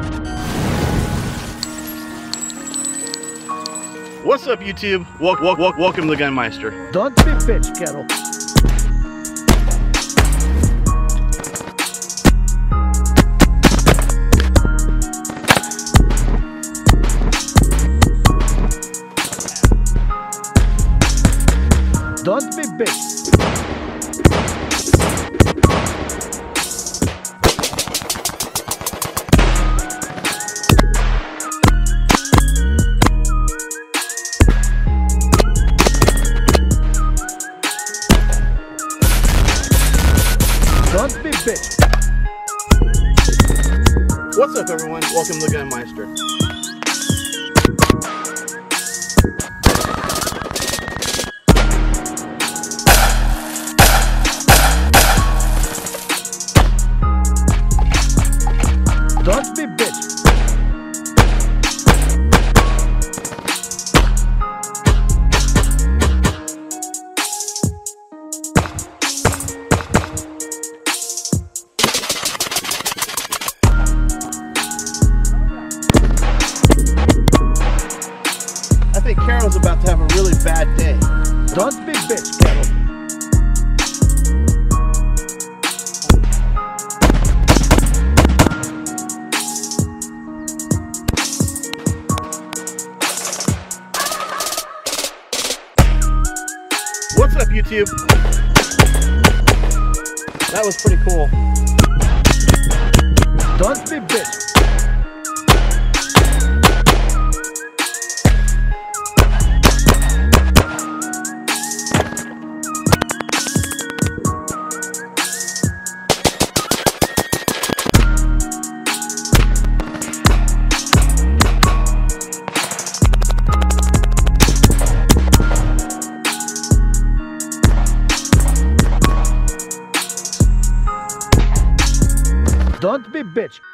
What's up, YouTube? Welcome to Gunmeister. Don't be bitch, Carol. Don't be bitch. Don't be bitch. What's up, everyone? Welcome to Gunmeister. Don't be bitch. I think Carol's about to have a really bad day. Don't be bitch, Carol. What's up, YouTube? That was pretty cool. Don't be bitch. Don't be bitch.